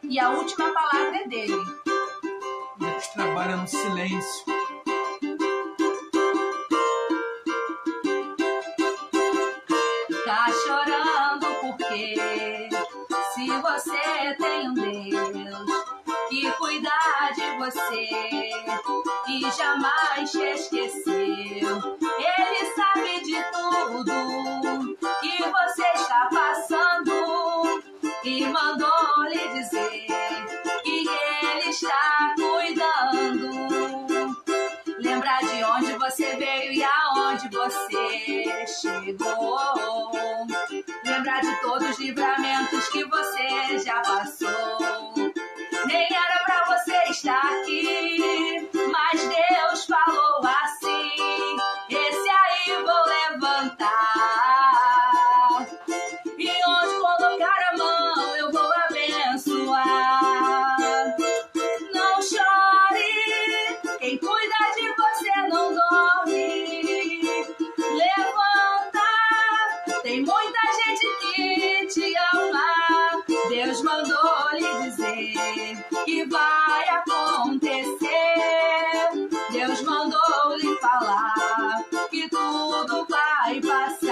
E a última palavra é dele. Deus trabalha no silêncio. Tá chorando porque se você tem um Deus que cuida de você e jamais te esqueceu, Ele sabe de tudo que você está passando e mandou lhe dizer que Ele está cuidando. Lembrar de onde você veio e aonde você chegou. Lembrar de todos os livramentos que você já passou. Nem era pra você estar aqui, mas Deus falou assim: esse aí vou levantar. E onde colocar a mão eu vou abençoar. Não chore, quem cuida de você não dorme. Levanta, tem muita gente que te ama. Deus mandou lhe dizer que vai acontecer. Deus mandou lhe falar que tudo vai passar.